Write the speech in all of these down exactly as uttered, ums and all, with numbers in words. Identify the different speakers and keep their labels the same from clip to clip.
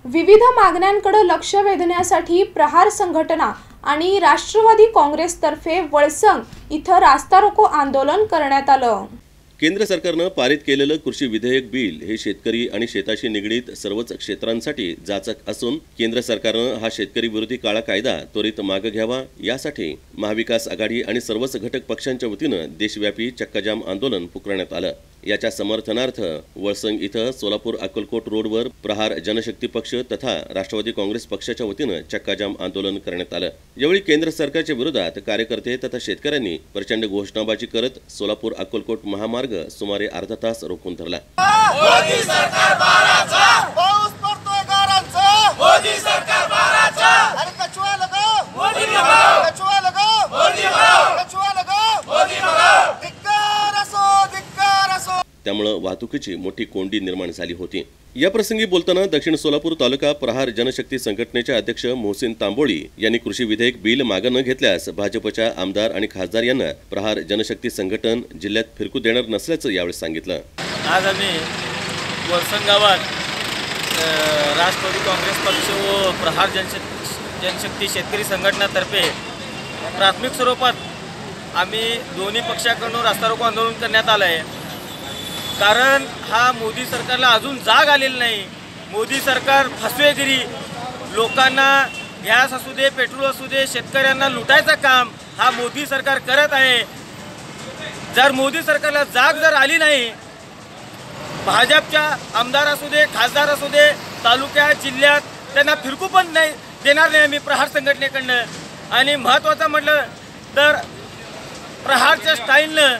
Speaker 1: विविध मागण्यांकडे लक्ष वेधण्यासाठी प्रहार संघटना आणि राष्ट्रवादी काँग्रेसतर्फे वळसंग इथं रास्ता रोको आंदोलन करण्यात आलं।
Speaker 2: केंद्र सरकारनं पारित केलेलं कृषी विधेयक बिल हे शेतकरी आणि शेताशी निगडीत सर्वच क्षेत्रांसाठी जाचक असून केंद्र सरकारनं हा शेतकरी विरोधी काळा कायदा त्वरित मागे घ्यावा यासाठी महाविकास आघाडी आणि सर्वच घटक पक्षांच्या वतीनं देशव्यापी चक्काजाम आंदोलन पुकारण्यात आलं। याच्या समर्थनार्थ वळसंग इथं सोलापूर अक्कलकोट रोडवर प्रहार जनशक्ती पक्ष तथा राष्ट्रवादी काँग्रेस पक्षाच्या वतीनं चक्काजाम आंदोलन करण्यात आलं। यावेळी केंद्र सरकारच्या विरोधात कार्यकर्ते तथा शेतकऱ्यांनी प्रचंड घोषणाबाजी करत सोलापूर अक्कलकोट महामार्ग सुमारे अर्धा तास रोखून धरला।
Speaker 3: मोदी सरकार बाराचा पाऊस पडतोय गारांचा मोदी सरकार बाराचा अरे कचवा लगाओ मोदी लगाओ कचवा लगाओ मोदी लगाओ कचवा लगाओ मोदी लगाओ धिक्कार असो धिक्कार असो।
Speaker 2: त्यामुळे वाहतुकीची मोठी कोंडी निर्माण झाली होती। या प्रसंगी बोलताना दक्षिण सोलापूर तालुका प्रहार जनशक्ती संघटनेचे अध्यक्ष मोहसिन तांबोळी यांनी कृषी विधेयक बिल मागे न घेतल्यास भाजपच्या आमदार आणि खासदार यांना प्रहार जनशक्ती संघटन जिल्ह्यात फिरकू देणार नसल्याचं यावेळी सांगितलं।
Speaker 4: आज आम्ही वळसंग गावात राष्ट्रवादी काँग्रेस पक्ष व प्रहार जनशक्ती जनशक्ती शेतकरी संघटनातर्फे प्राथमिक स्वरूपात आम्ही दोन्ही पक्षाकडून रास्ता रोको आंदोलन करण्यात आलं आहे। कारण हा मोदी सरकारला अजून जाग आलेली नाही। मोदी सरकार फसवेगिरी, लोकांना गॅस असू दे पेट्रोल असू दे शेतकऱ्यांना लुटायचं काम हा मोदी सरकार करत आहे। जर मोदी सरकारला जाग जर आली नाही, भाजपच्या आमदार असू दे खासदार असू दे तालुक्यात जिल्ह्यात त्यांना फिरकू पण नाही देणार नाही आम्ही प्रहार संघटनेकडनं। आणि महत्त्वाचं म्हटलं तर प्रहारच्या स्टाईलनं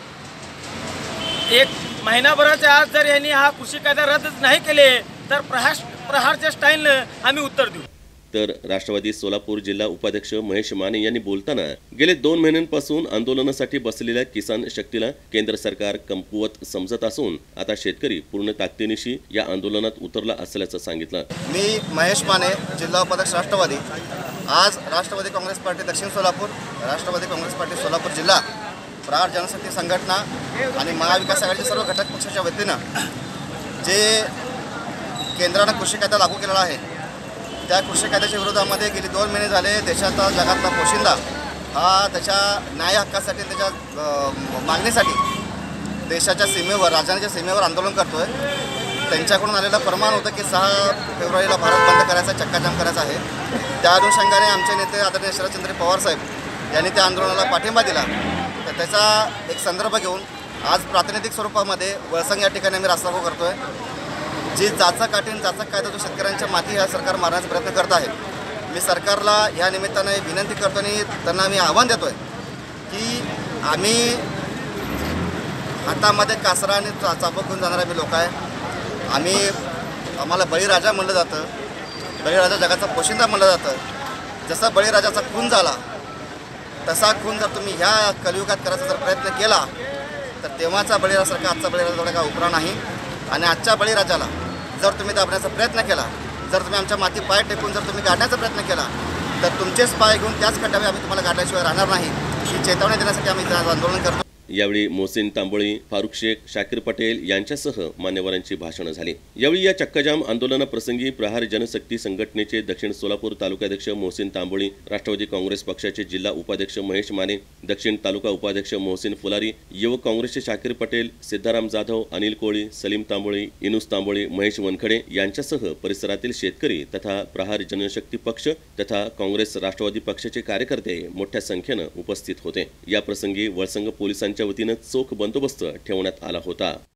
Speaker 4: एक महिनाभराच्या आज जर यांनी हा कृषी कायदा रद्द नाही केले तर प्रहार प्रहारच्या स्टाईलनं आम्ही उत्तर देऊ।
Speaker 2: तर राष्ट्रवादी सोलापूर जिल्हा उपाध्यक्ष महेश माने यांनी बोलताना गेले दोन महिन्यांपासून आंदोलनासाठी बसलेल्या किसान शक्तीला केंद्र सरकार कमकुवत समजत असून आता शेतकरी पूर्ण ताकदीनिशी या आंदोलनात उतरला असल्याचं सांगितलं।
Speaker 5: मी महेश माने जिल्हा उपाध्यक्ष राष्ट्रवादी। आज राष्ट्रवादी काँग्रेस पार्टी दक्षिण सोलापूर, राष्ट्रवादी काँग्रेस पार्टी सोलापूर जिल्हा, प्रहार जनशक्ती संघटना आणि महाविकास आघाडीच्या सर्व घटक पक्षाच्या वतीनं जे केंद्रानं कृषी कायदा लागू केलेला आहे त्या कृषी कायद्याच्या विरोधामध्ये गेली दोन महिने झाले देशाचा जगातला पोशिंदा हा त्याच्या न्याय हक्कासाठी त्याच्या मागणीसाठी देशाच्या सीमेवर राजधानीच्या सीमेवर आंदोलन करतोय। त्यांच्याकडून आलेलं फरमान होतं की सहा फेब्रुवारीला भारत बंद करायचा, चक्काजाम करायचा आहे। त्या अनुषंगाने आमचे नेते आदरणीय शरदचंद्र पवार साहेब यांनी त्या आंदोलनाला पाठिंबा दिला। तर त्याचा एक संदर्भ घेऊन आज प्रातिनिधिक स्वरूपामध्ये वळसंग या ठिकाणी आम्ही रास्ता रोको करतोय। जी जाचक काठीण जाचक कायदा जो शेतकऱ्यांच्या माती हा सरकार मारण्याचा प्रयत्न करत आहे, मी सरकारला या निमित्ताने विनंती करतो आणि त्यांना आम्ही आव्हान देतोय की आम्ही हातामध्ये कासरा आणि चा चाबूक घेऊन जाणारे आम्ही लोक आहे। आम्ही आम्हाला बळीराजा म्हणलं जातं, बळीराजा जगाचा पोशिंदा म्हणलं जातं। जसा बळीराजाचा खून झाला तसा खून जर तुम्ही ह्या कलियुगात करायचा जर प्रयत्न केला तर तेव्हाचा बळीराजासारखा आजचा बळीराजा थोडा काय उपरा नाही। आणि आजच्या बळीराजाला जर तुम्ही दाबण्याचा प्रयत्न केला, जर तुम्ही आमच्या माती पाय टेकून जर तुम्ही गाडण्याचा प्रयत्न केला तर तुमचेच पाय घेऊन त्याच खड्ड्यावर आम्ही तुम्हाला गाडल्याशिवाय राहणार नाही ही चेतावणी देण्यासाठी आम्ही आंदोलन करतो।
Speaker 2: यावेळी मोहसिन तांबोळी, फारुख शेख, शाकीर पटेल यांच्यासह मान्यवरांची भाषणं झाली। यावेळी या चक्काजाम आंदोलनाप्रसंगी प्रहार जनशक्ती संघटनेचे दक्षिण सोलापूर तालुकाध्यक्ष मोहसिन तांबोळी, राष्ट्रवादी काँग्रेस पक्षाचे जिल्हा उपाध्यक्ष महेश माने, दक्षिण तालुका उपाध्यक्ष मोहसिन फुलारी, युवक काँग्रेसचे शाकीर पटेल, सिद्धाराम जाधव, अनिल कोळी, सलीम तांबोळी, इनुस तांबोळी, महेश वनखडे यांच्यासह परिसरातील शेतकरी तथा प्रहार जनशक्ती पक्ष तथा काँग्रेस राष्ट्रवादी पक्षाचे कार्यकर्ते मोठ्या संख्येनं उपस्थित होते। या प्रसंगी वळसंग पोलिसांच्या वतीनं चोख बंदोबस्त ठेवण्यात आला होता।